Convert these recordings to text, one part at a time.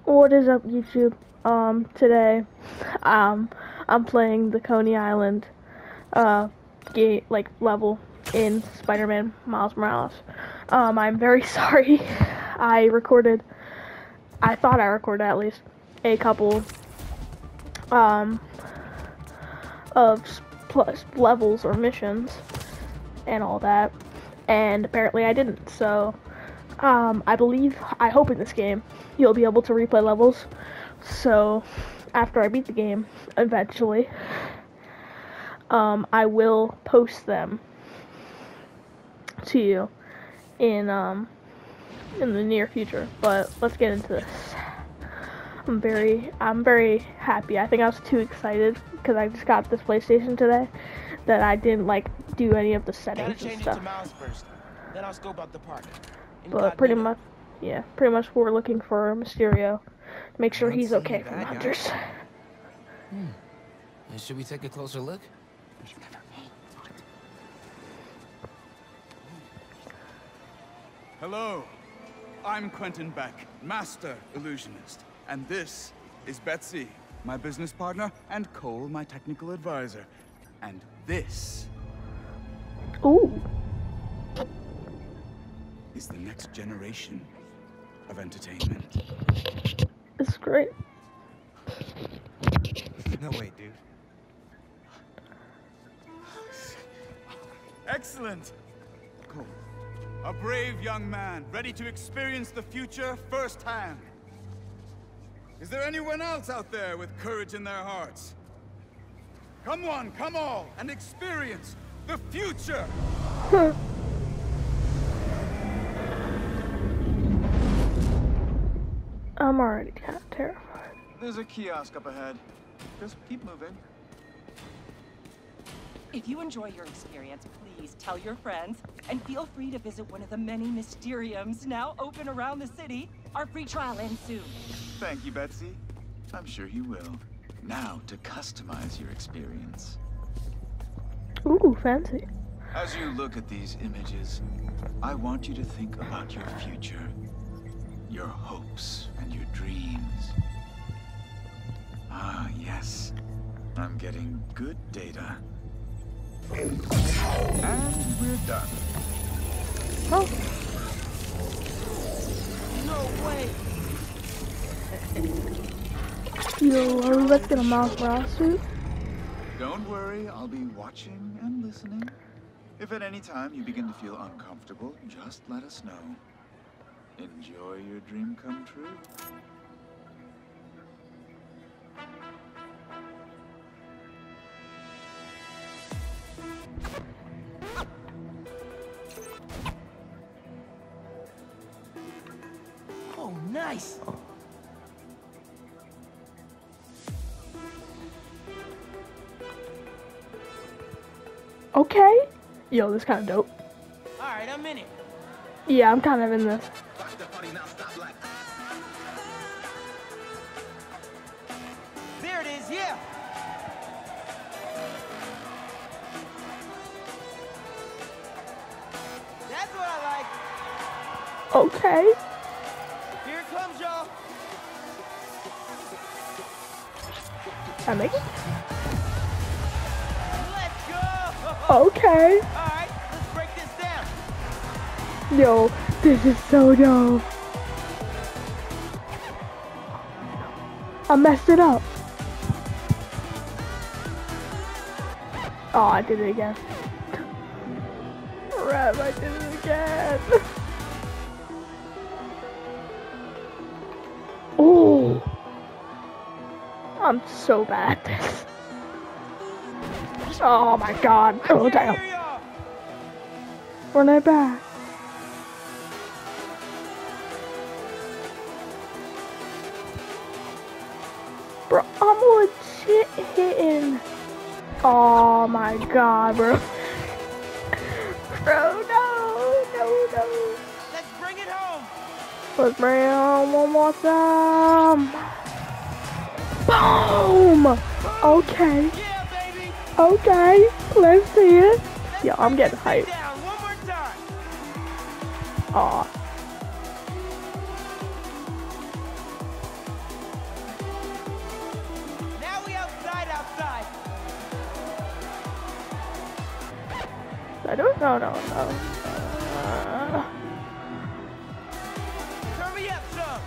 What is up, YouTube? Today, I'm playing the Coney Island, level in Spider-Man Miles Morales. I'm very sorry. I thought I recorded at least a couple, of plus levels or missions and all that, and apparently I didn't, so I hope in this game you'll be able to replay levels. So after I beat the game, eventually, I will post them to you in the near future. But let's get into this. I'm very happy. I think I was too excited because I just got this PlayStation today that I didn't do any of the settings and stuff. Then I'll scope out the park. But pretty much we're looking for Mysterio to make sure he's okay from hunters. Should we take a closer look? Hello, I'm Quentin Beck, Master Illusionist. And this is Betsy, my business partner, and Cole, my technical advisor. And this Ooh. is the next generation of entertainment. It's great. No way, dude. Excellent! Cole, a brave young man, ready to experience the future firsthand. Is there anyone else out there with courage in their hearts? Come on, come all, and experience the future! I'm already kind of terrified. There's a kiosk up ahead. Just keep moving. If you enjoy your experience, please tell your friends, and feel free to visit one of the many Mysteriums now open around the city. Our free trial ends soon. Thank you, Betsy. I'm sure he will. Now to customize your experience. Ooh, fancy. As you look at these images, I want you to think about your future, your hopes and your dreams. Ah, yes. I'm getting good data. And we're done. Oh. No way! Yo, are we about to get a Miles Morales suit? Don't worry, I'll be watching and listening. If at any time you begin to feel uncomfortable, just let us know. Enjoy your dream come true. Oh, nice! Okay. Yo, this kind of dope. Alright, I'm in it. Yeah, I'm kind of in this. There it is, yeah! That's what I like. Okay. Here it comes, y'all. I make it? Let's go! Okay. Alright, let's break this down. Yo, this is so dope. I messed it up. Oh, I did it again. Crap, I did it again. Oh, I'm so bad at this. Oh my god. Oh, damn. Here y'all. Run it back. Bro, I'm legit hitting. Oh my god, bro. Bro, no. Let's bring it home. Let's bring it on one more time. Boom! Okay, Yeah, baby. okay. Let's see it. Yo, I'm getting Let's hyped. get down one more time. Aw. I don't know. No. Turn me up some.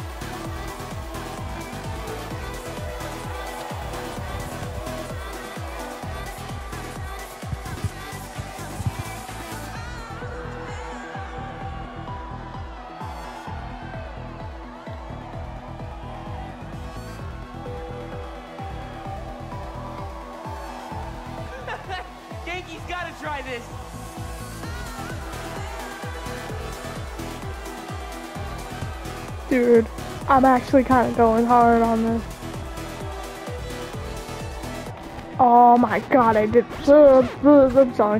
Genki's gotta try this. Dude, I'm actually kind of going hard on this. Oh my god, I did I'm sorry.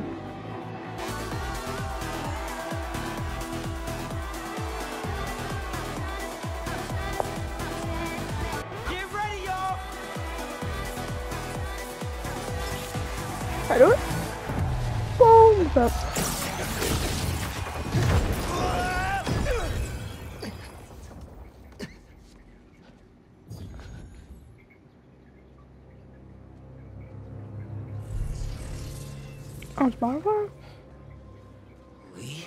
Get ready, y'all. I do it. Boom, up. On Spotify? Lee?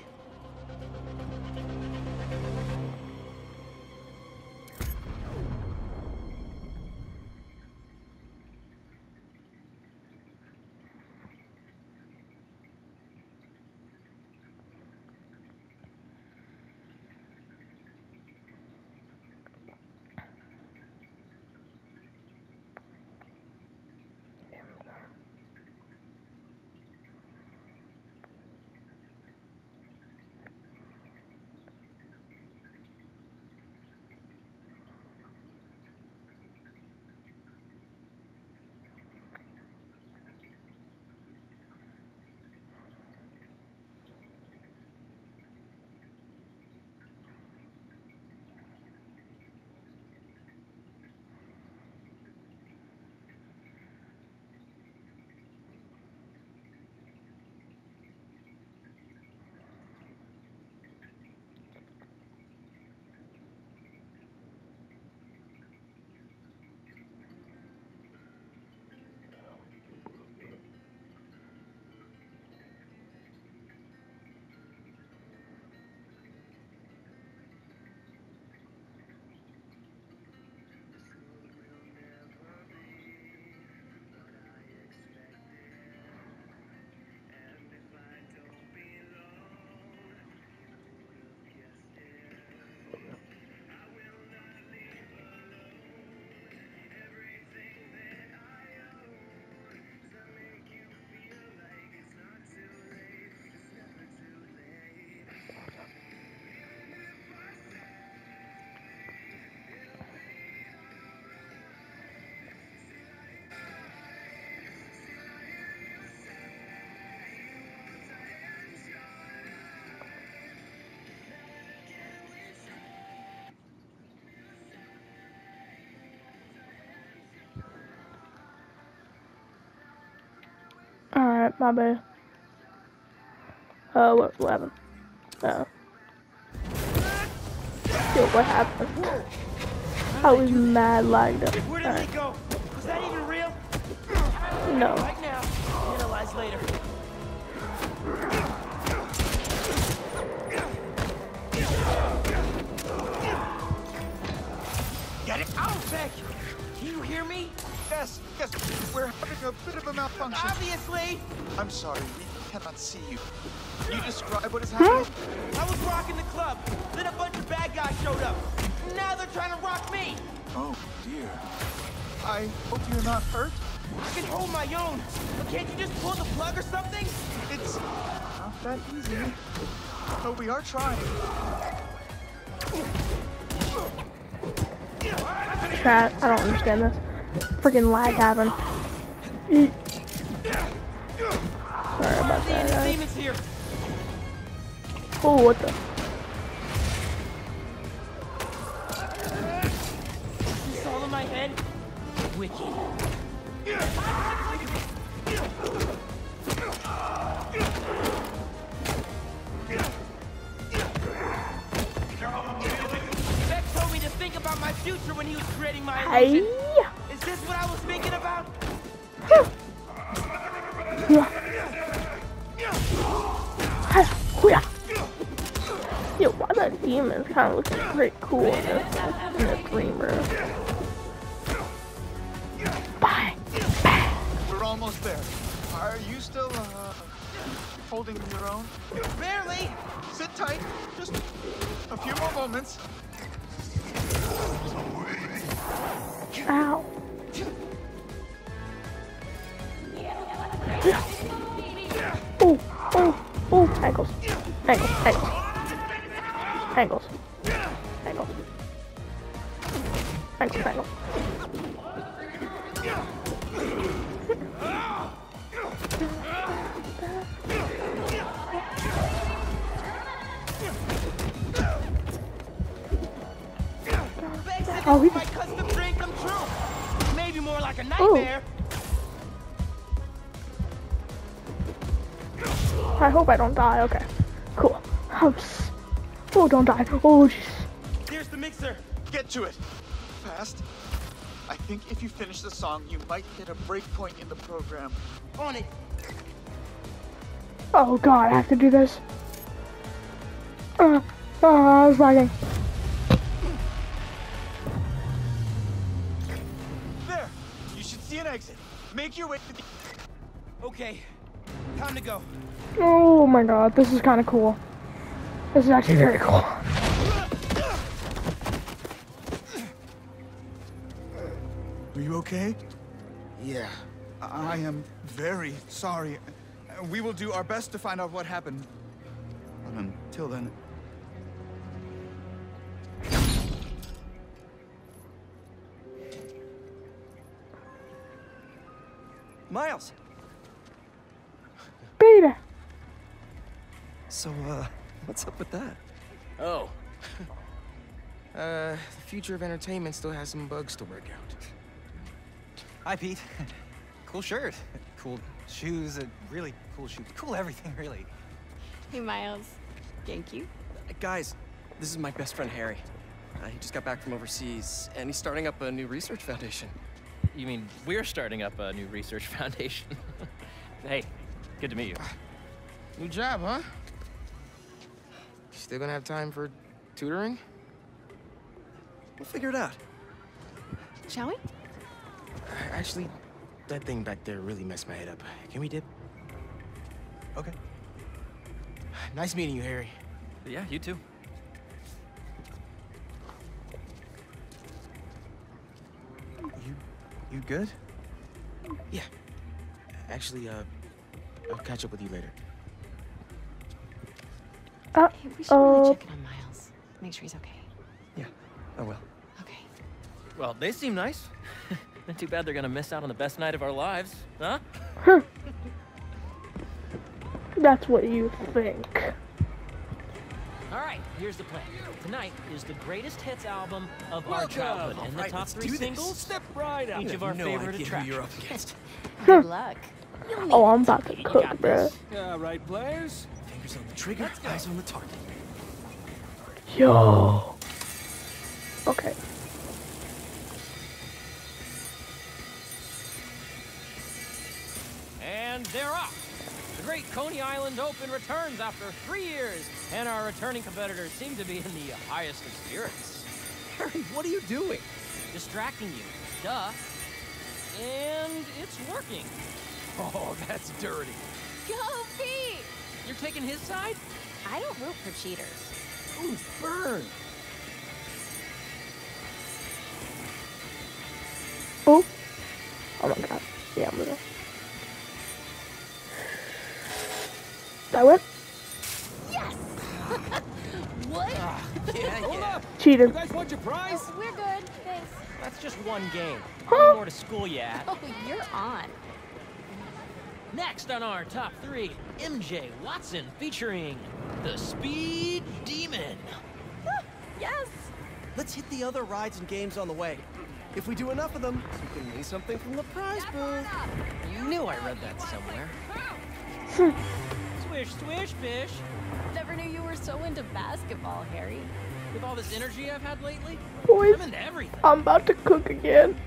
Alright, my bad. What happened? Yo, what happened? I was mad lagged up. Where did he go? Was that even real? No. Right now. Analyze later. Get it out, Beck! Can you hear me? Yes, we're having a bit of a malfunction. Obviously! I'm sorry, we cannot see you. Can you describe what is happening? I was rocking the club, then a bunch of bad guys showed up. Now they're trying to rock me! Oh, dear. I hope you're not hurt. I can hold my own, but can't you just pull the plug or something? It's not that easy. But we are trying. Chat, I don't understand this. Freaking lag happened. Sorry about that, guys. Demons here. Oh, what the? This all in my head? Wicked. Beck told me to think about my future when he was creating my illusion. Hey. Is this what I was thinking about? that demon kind of looks pretty cool in this dreamer. Bye. We're almost there. Are you still, holding your own? Barely. Sit tight. Just a few more moments. Ow. Oh, oh, oh, ankles. Ankles, ankles. Ankles. Ankles. Ankles, ankles. Oh, My custom dream come true. Maybe more like a nightmare. I hope I don't die. Okay, cool. Oh, don't die. Oh, jeez. There's the mixer. Get to it. Fast. I think if you finish the song, you might hit a break point in the program. On it. Oh God, I have to do this. I was lagging. There. You should see an exit. Make your way to the... Okay. Time to go. Oh my God, this is kind of cool. This is actually very cool. Are you okay? Yeah. I am very sorry. We will do our best to find out what happened. But until then... Miles. Beta. So, what's up with that? Oh. The future of entertainment still has some bugs to work out. Hi, Pete. Cool shirt. Cool shoes. Really cool shoes. Cool everything, really. Hey, Miles. Thank you. Guys, this is my best friend, Harry. He just got back from overseas, and he's starting up a new research foundation. You mean we're starting up a new research foundation? Hey, good to meet you. New job, huh? Still gonna have time for tutoring? We'll figure it out. Shall we? Actually, that thing back there really messed my head up. Can we dip? Okay. Nice meeting you, Harry. Yeah, you too. You good? Yeah. Actually, I'll catch up with you later. Hey, we should really check in on Miles. Make sure he's okay. Yeah, I will. Okay. Well, they seem nice. Not too bad they're gonna miss out on the best night of our lives, huh? That's what you think. All right, here's the plan. Tonight is the greatest hits album of our childhood, and the top 3 singles, Step right up. each of our favorite attractions. You're up against. Good luck. Oh, I'm about to cook, got bruh. this. All right, players. Fingers on the trigger, eyes on the target. Yo. Okay. And they're off. The Great Coney Island Open returns after 3 years, and our returning competitors seem to be in the highest of spirits. Harry, what are you doing? Distracting you. Duh. And it's working. Oh, that's dirty. Go, Pete! You're taking his side? I don't root for cheaters. Ooh, burn. Oh. Oh my God. Yeah, I'm gonna. That went? Yes! What? Yeah. Cheated. guys want your prize? Oh, we're good. Thanks. That's just one game. Huh? One more to school you at. Oh, you're on. Next on our top 3, MJ Watson featuring the Speed Demon. Yes! Let's hit the other rides and games on the way. If we do enough of them, we can win something from the prize booth. You knew I read that somewhere. Swish, swish, fish. Never knew you were so into basketball, Harry. With all this energy I've had lately, Boys, I'm into everything. I'm about to cook again.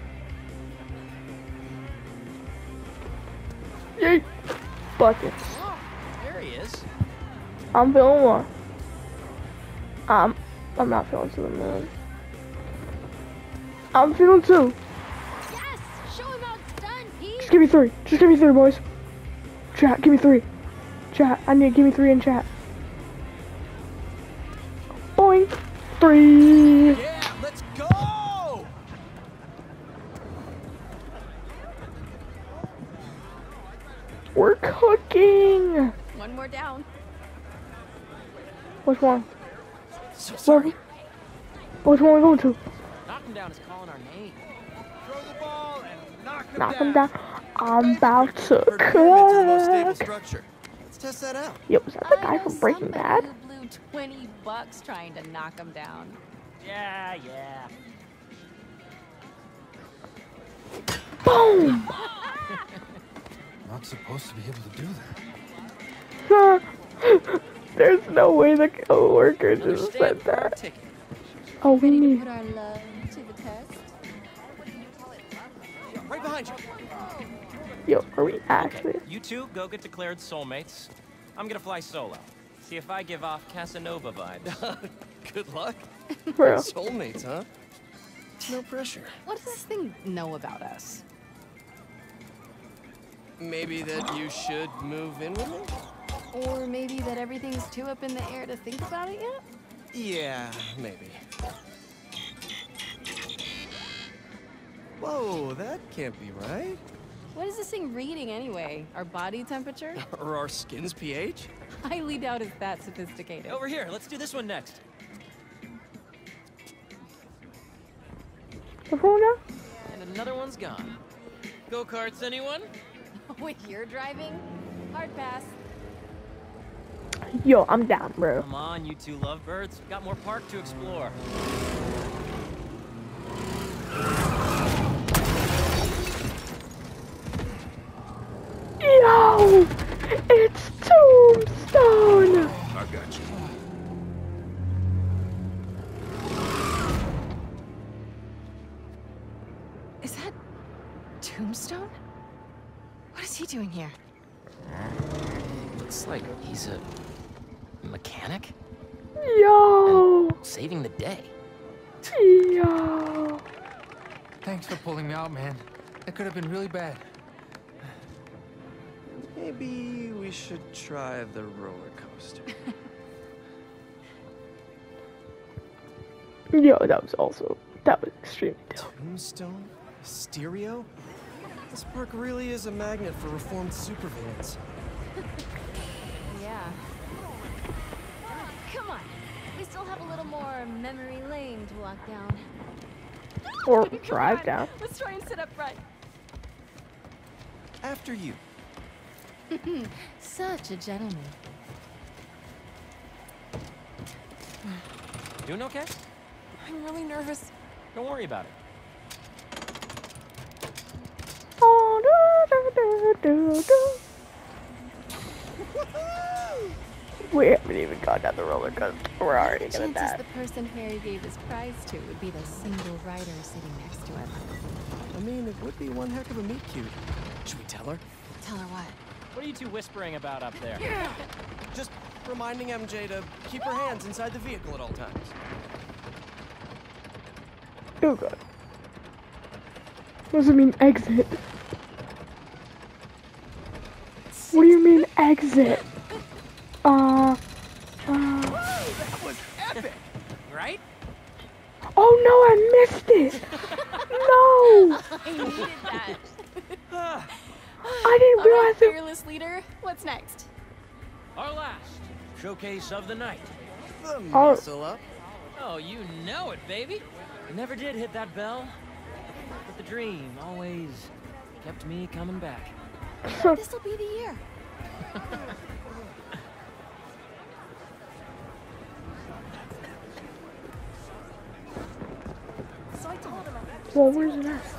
Yay. Bucket. Oh, there he is. I'm feeling one. I'm not feeling to the moon. I'm feeling 2. Yes! Show him how it's done, Pete! Just give me 3. Just give me 3, boys. Chat, give me 3. Chat, I need to give me 3 in chat. Boing. 3. Yeah, let's go! We're cooking. One more down. Which one? So sorry. Which one are we going to? Knock him down is calling our name. Throw the ball and Knock him down. I'm about to Or pyramids are the most stable cook. structure. Let's test that out. Yo, was that the I guy know from Breaking somebody Bad? who blew $20 trying to knock him down. Yeah, yeah. Boom! Not supposed to be able to do that. There's no way the coworker just said Understand for our that. ticket. Oh, we Ready to need. put our love to the test? Right behind you. Yo, are we actually? You two go get declared soulmates. I'm gonna fly solo. See if I give off Casanova vibes. Good luck. Bro. Soulmates, huh? No pressure. What does this thing know about us? Maybe that you should move in with me? Or maybe that everything's too up in the air to think about it yet? Yeah, maybe. Whoa, that can't be right. What is this thing reading anyway? Our body temperature? Or our skin's pH? Highly doubt it's that sophisticated. Over here, let's do this one next. The phone now? And another one's gone. Go-karts, anyone? With your driving? Hard pass. Yo, I'm down, bro. Come on, you two lovebirds. Got more park to explore. Yo! It's Tombstone! I got you. Is that Tombstone? What is he doing here? Looks like he's a mechanic Yo! saving the day. Yo! Thanks for pulling me out, man. It could have been really bad. Maybe we should try the roller coaster. Yo, that was extremely dope. Tombstone? Stereo? This park really is a magnet for reformed supervillains. Yeah. Come on. We still have a little more memory lane to walk down. Or Come drive on, down. Let's try and sit up front. After you. Such a gentleman. Doing okay? I'm really nervous. Don't worry about it. Oh, do, do, do, do. We haven't even gone down the roller coaster. We're already gonna Chances die. the person Harry gave his prize to would be the single rider sitting next to him. I mean, it would be one heck of a meet cute. Should we tell her? Tell her what? What are you two whispering about up there? Just reminding MJ to keep her hands inside the vehicle at all times. Oh god. What does it mean exit? What do you mean exit? That was epic! Right? Oh no, I missed it! No! I needed that. I didn't All right, realize it. fearless leader. What's next? Our last showcase of the night. The muscle up. Oh, you know it, baby. I never did hit that bell. But the dream always kept me coming back. This'll be the year. So I told him Well, where's it at?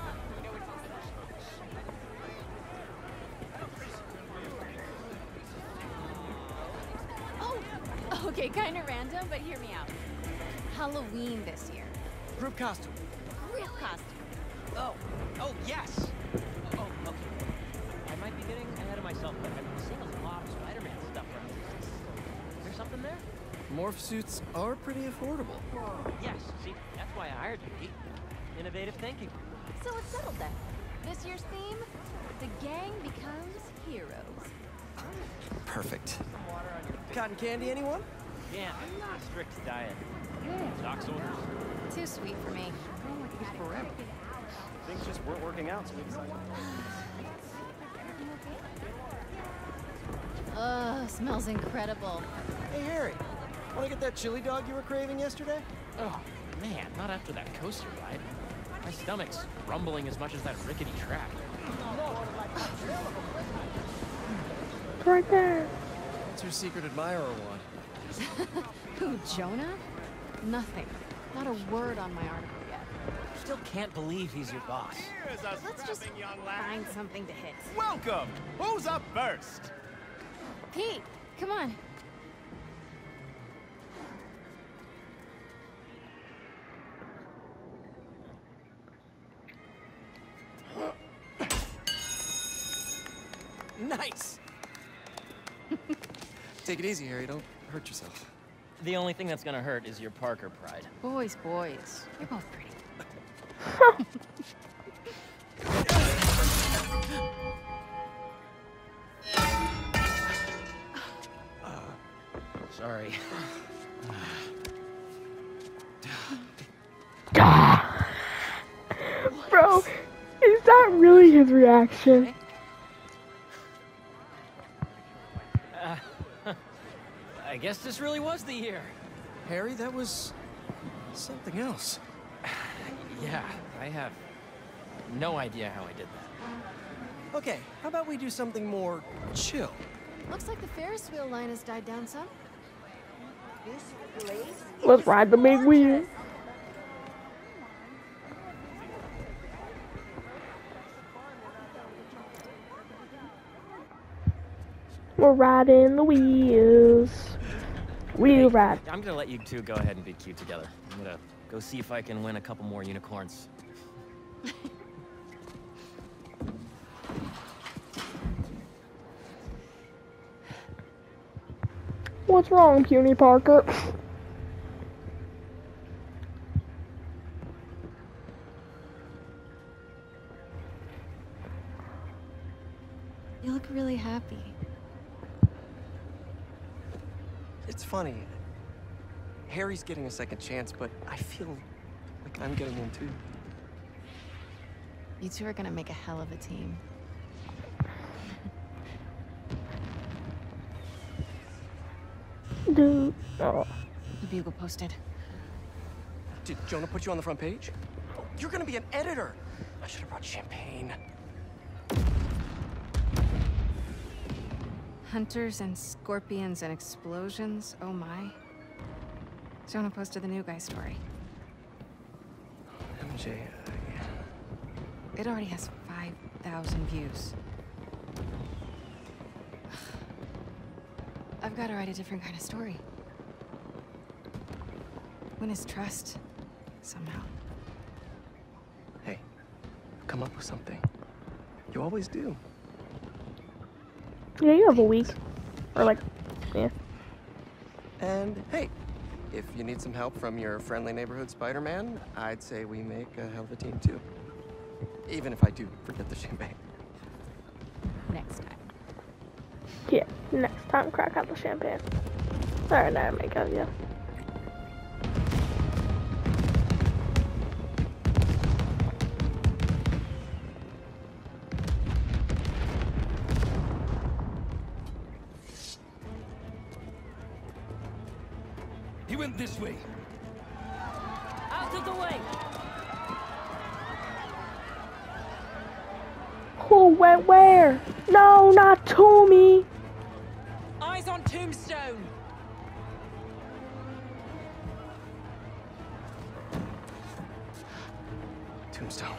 Oh, okay, kind of random, but hear me out. Halloween this year. Group costume. Real costume. Oh, yes. Oh, okay. I might be getting ahead of myself, but I've been seeing a lot of Spider-Man stuff around. Is there something there? morph suits are pretty affordable. Yes, see, that's why I hired you, Pete. Innovative thinking. So it's settled then. This year's theme? The gang becomes heroes. Perfect. Cotton candy, anyone? Yeah, strict diet. Doc's orders. Too sweet for me. Things just weren't working out, so we decided. Ugh, smells incredible. Hey, Harry. Want to get that chili dog you were craving yesterday? Oh, man, not after that coaster ride. My stomach's rumbling as much as that rickety track. It's right there. What's your secret admirer want? Who, Jonah? Nothing. Not a word on my article yet. Still can't believe he's your boss. Let's just find something to hit. Welcome! Who's up first? Pete, come on. Nice! Take it easy, Harry. Don't hurt yourself. The only thing that's gonna hurt is your Parker pride. Boys, boys. You're both pretty. Sorry. Bro, is that really his reaction? I guess this really was the year. Harry, that was something else. Yeah, I have no idea how I did that. Okay, how about we do something more chill? Looks like the Ferris wheel line has died down some. Let's ride the big wheel. We're riding the wheels. Wheel ride. I'm gonna let you two go ahead and be cute together. I'm gonna go see if I can win a couple more unicorns. What's wrong, Puny Parker? You look really happy. It's funny. Harry's getting a second chance, but I feel like I'm getting one too. You two are gonna make a hell of a team. Dude. Oh. The Bugle posted. Did Jonah put you on the front page? You're gonna be an editor! I should have brought champagne. Hunters and scorpions and explosions. Oh my. Jonah posted the new guy story. MJ, It already has 5,000 views. I've got to write a different kind of story. Win his trust, somehow. Hey, come up with something. You always do. Yeah, you have a week. Or like, yeah. And hey, if you need some help from your friendly neighborhood Spider-Man, I'd say we make a hell of a team too. Even if I do forget the champagne. Next time. Yeah, next time crack out the champagne. Alright, now I make out, yeah. He went this way. Out of the way! Who went where? No, not Toomey. Eyes on Tombstone! Tombstone.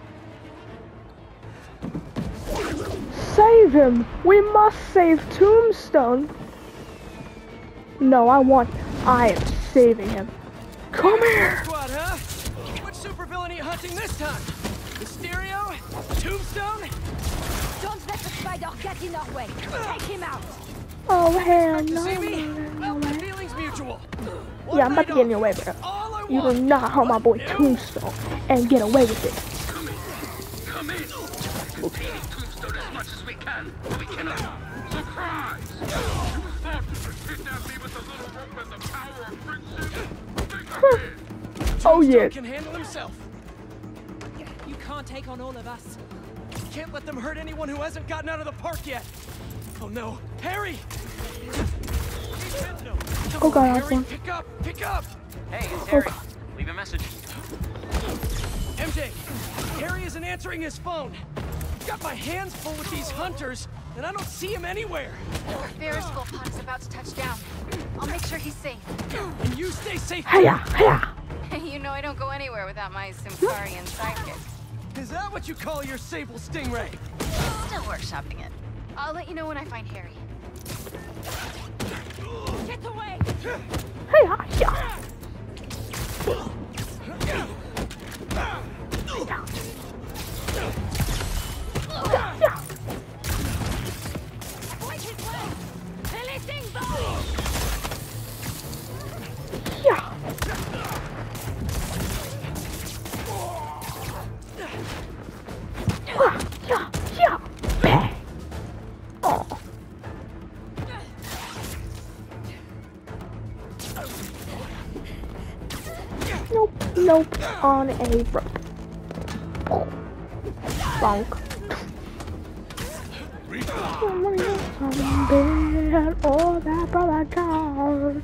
Save him! We must save Tombstone! No, I am saving him. Come here! Squad, huh? Which supervillain are you hunting this time? Mysterio? Tombstone? Don't let the spider get in our way. Take him out. Oh hell You no! see me? No, Well, no, my no. feelings mutual. usual. Yeah, I'm about to get in your way, bro. You do not harm my boy Tombstone and get away with it. Come in. We'll beat Tombstone as much as we can. We cannot. Surprise! You thought you could kidnap me with the little rope and the power of friendship? Oh yeah. Can handle himself. You can't take on all of us. Can't let them hurt anyone who hasn't gotten out of the park yet. Oh no, Harry! Oh god, Harry, Osborn. pick up, pick up! Hey, it's Oh Harry. god. Leave a message. MJ, Harry isn't answering his phone. I've got my hands full with these hunters, and I don't see him anywhere. Our Ferris wheel pod is about to touch down. I'll make sure he's safe. And you stay safe. Hiya, hiya. You know I don't go anywhere without my Simkarian sidekick. Is that what you call your Sable Stingray? Still workshopping it. I'll let you know when I find Harry. Get away! Hiya, hiya. Yeah. Yeah, yeah. Bang. Oh. Nope, nope, on a rope. Bonk. Oh, that brother Charles.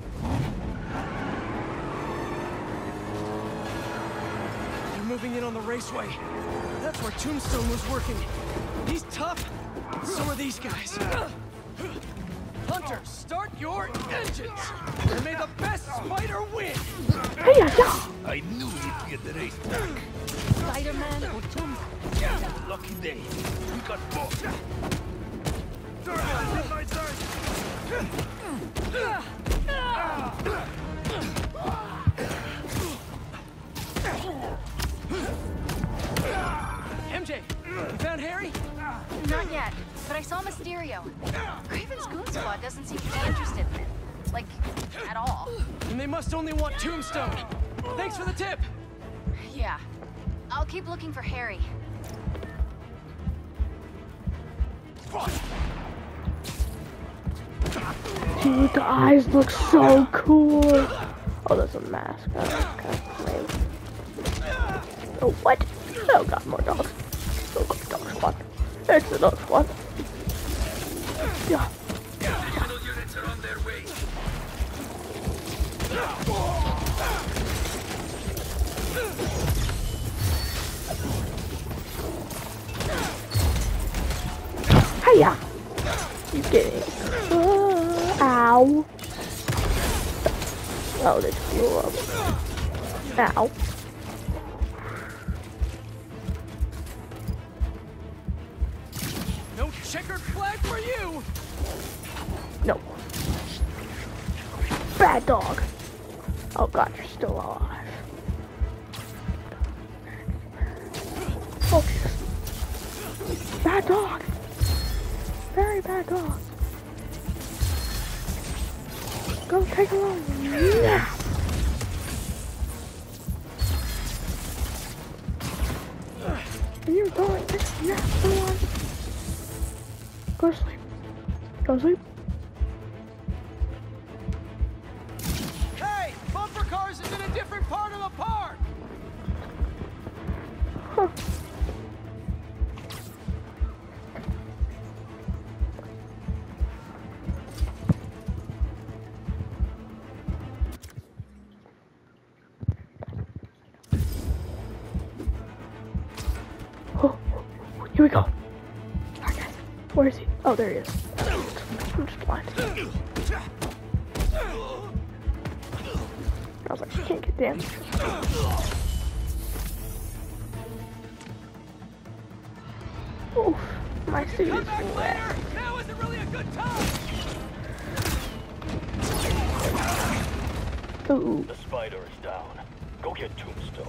They're moving in on the raceway. That's where Tombstone was working. He's tough. So are these guys. Hunters, start your engines! And may the best spider win! Hey, yeah. I knew he'd get the race back. Spider-Man or Tombstone? Lucky day. We got both. MJ, you found Harry? Not yet, but I saw Mysterio. Craven's Goon Squad doesn't seem to be interested in it. Like, at all. And they must only want Tombstone. Thanks for the tip. Yeah. I'll keep looking for Harry. Dude, the eyes look so cool. Oh, that's a mask. Okay, lame. Oh, what? Oh god, more dogs. Oh god, dog squad. It's the dog squad. Yeah. Additional units are on their way. Hiya! You kidding? Ow. Oh, they just blew up. Ow. No checkered flag for you! No. Bad dog. Oh god, you're still alive. Oh, Jesus. Bad dog. Very bad dog. Go take a run. Yeah. Are you going? Yeah, come on. Go to sleep. Go to sleep. Hey! Bumper Cars is in a different part of the park! Huh. Here we go. Okay. Where is he? Oh, there he is. I'm just blind. I was like, I can't get damaged. Oof, my suit is wet. Now isn't really a good time! Ooh. The spider is down. Go get Tombstone.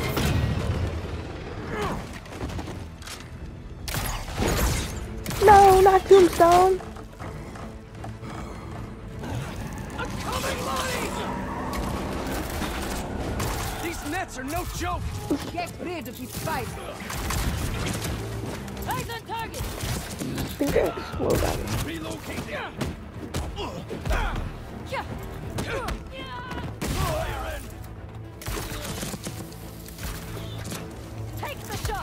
No, not Tombstone. I'm coming, Lonnie! no joke! Get rid of his spice. Eyes on target! I think I slow down. Relocate. Take the shot!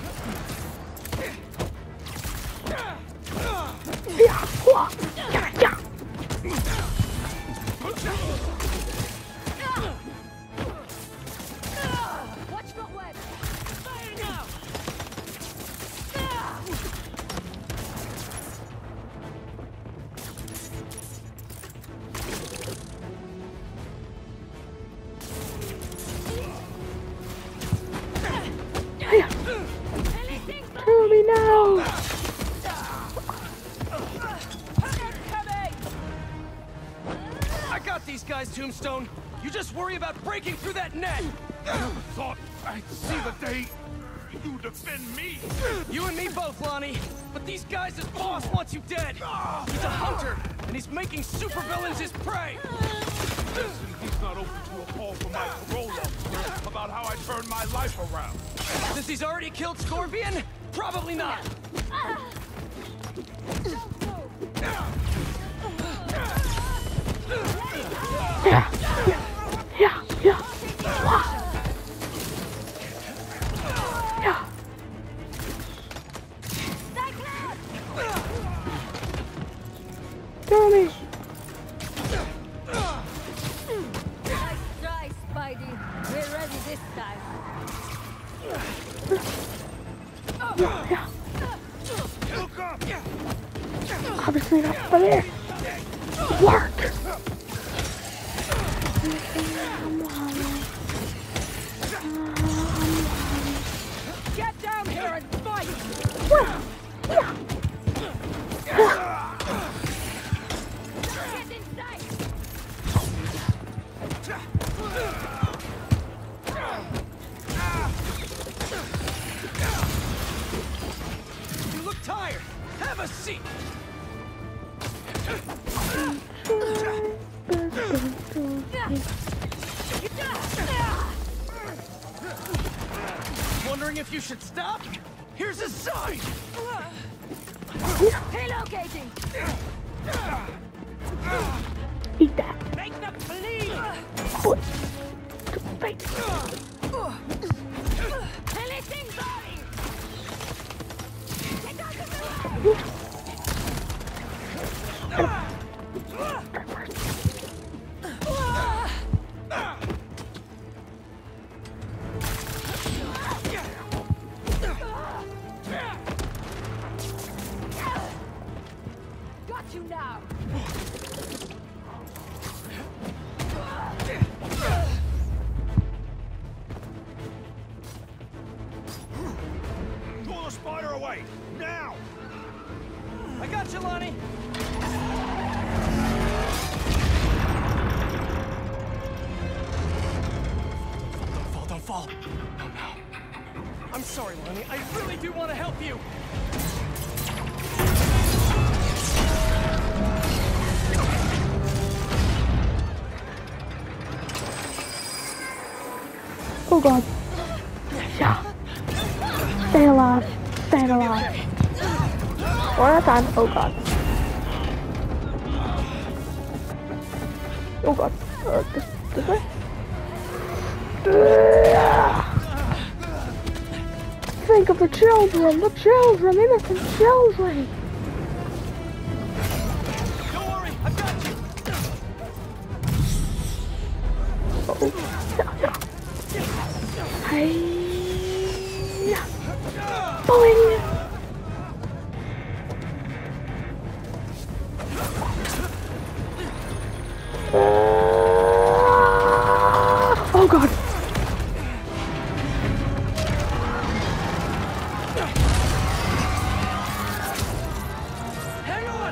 Watch the web! Fire now! Kill me now! I got these guys, Tombstone. You just worry about breaking through that net. I never thought I'd see the day you defend me. You and me both, Lonnie. But these guys, his boss wants you dead. He's a hunter, and he's making supervillains his prey. Listen, he's not open to a call from my parole officer about how I turned my life around. Since he's already killed Scorpion? Probably not. Yeah. Yeah. Yeah. Kill me. Nice try, Spidey. We're ready this time. Yeah. Look up! Obviously not for there. Work. Get down here and fight! Get inside! You look tired. Have a seat. Wondering if you should stop? Here's a sign. Relocating! Eat that. Make them bleed. Foot. Face. Releasing body! Get out of Got you now! Pull the spider away! Now! I got you, Lonnie. Don't fall. Oh no. I'm sorry, Lonnie. I really do want to help you. Oh god. Yeah. Stay alive. Stay alive. One at a time. Oh god. Oh god. This way? Think of the children, innocent children. Don't worry, I've got you. Uh-oh. Yeah. Hey. Boing. Oh god. Hang on.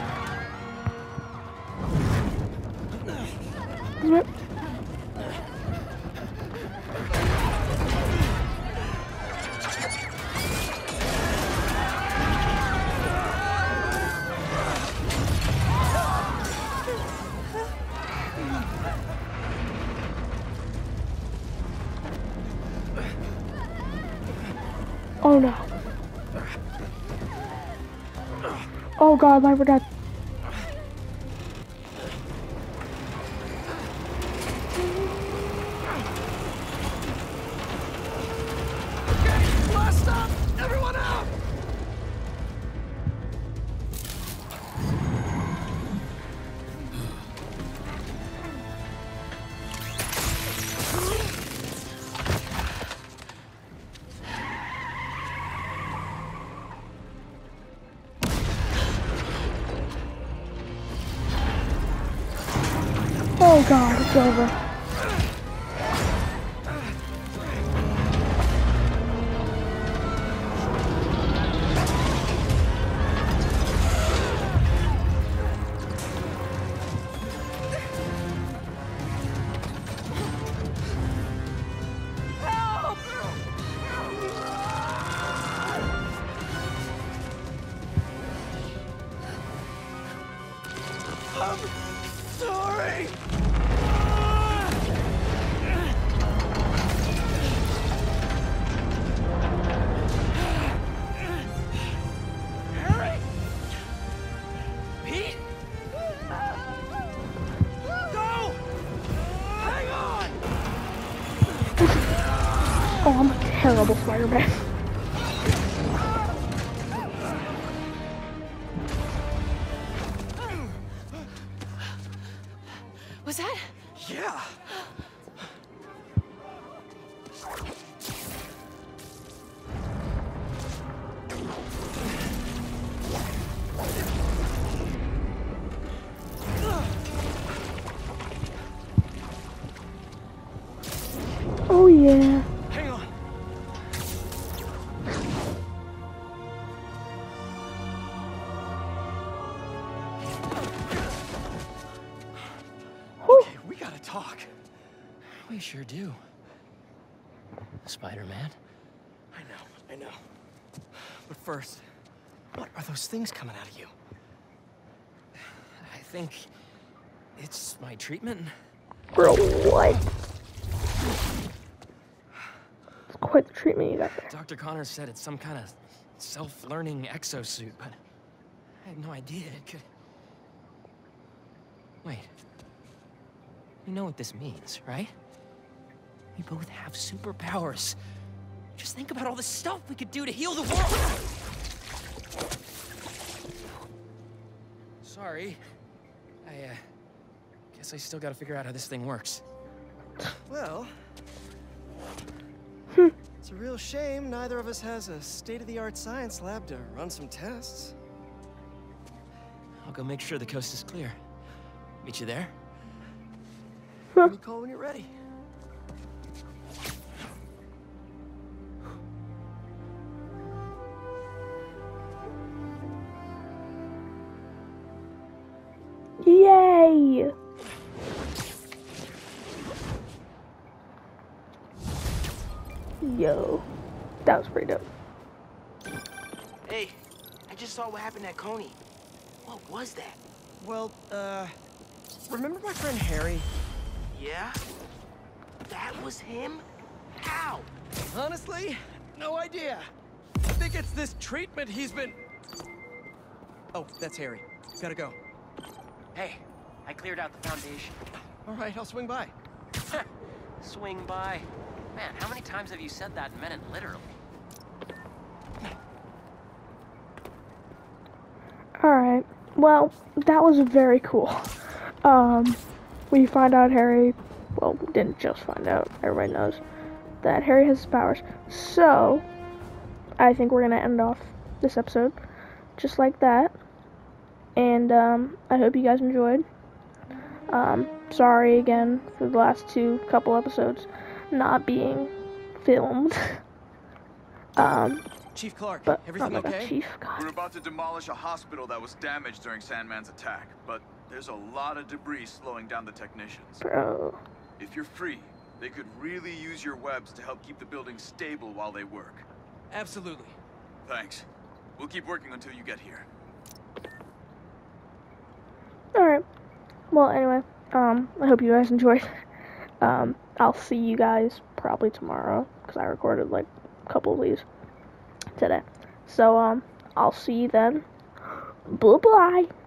Oh no. Oh god, my we're dead. Blast up! Everyone out! Oh god, it's over. Sorry! Harry? Pete? Go! Hang on! Oh, I'm a terrible Spider-Man. Was that? Yeah. Oh yeah. Hang on. Okay, we gotta talk. We sure do. Spider-Man. I know. But first, what are those things coming out of you? I think it's my treatment. Bro, what? It's quite the treatment you got there. Dr. Connors said it's some kind of self-learning exosuit, but I had no idea it could... Wait. You know what this means, right? We both have superpowers. Just think about all the stuff we could do to heal the world! Sorry. I guess I still gotta figure out how this thing works. Well, it's a real shame neither of us has a state-of-the-art science lab to run some tests. I'll go make sure the coast is clear. Meet you there? Give me a call when you're ready. Yay! Yo, that was pretty dope. Hey, I just saw what happened at Coney. What was that? Well, remember my friend Harry? Yeah? That was him? How? Honestly, no idea. I think it's this treatment he's been... Oh, that's Harry. Gotta go. Hey, I cleared out the foundation. All right, I'll swing by. Swing by. Man, how many times have you said that and meant it literally? Alright, well, that was very cool. We find out Harry, well, we didn't just find out, everybody knows, that Harry has powers. So, I think we're gonna end off this episode just like that. And, I hope you guys enjoyed. Sorry again for the last couple episodes not being filmed. Chief Clark, But, everything oh my okay? God, Chief, God. We're about to demolish a hospital that was damaged during Sandman's attack, but there's a lot of debris slowing down the technicians. Bro. If you're free, they could really use your webs to help keep the building stable while they work. Absolutely. Thanks. We'll keep working until you get here. Alright. Well, anyway, I hope you guys enjoyed. I'll see you guys probably tomorrow, because I recorded, like, a couple of these. today. So, I'll see you then. Bye-bye.